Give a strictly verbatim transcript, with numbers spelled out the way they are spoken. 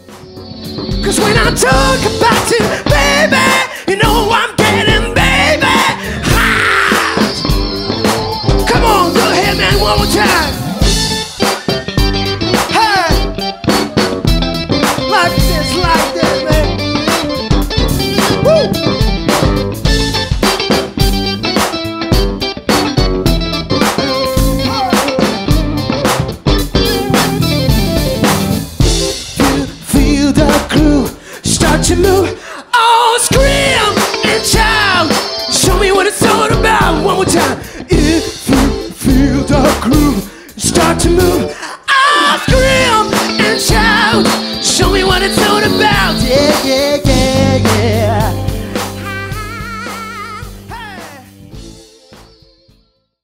Cause when I talk about you, baby, you know I'm getting, baby, hot. Come on, go ahead, man, one more time. Hey, like this, like that, man. Woo. To move, oh, scream and shout. Show me what it's all about. One more time. If you feel the groove, start to move.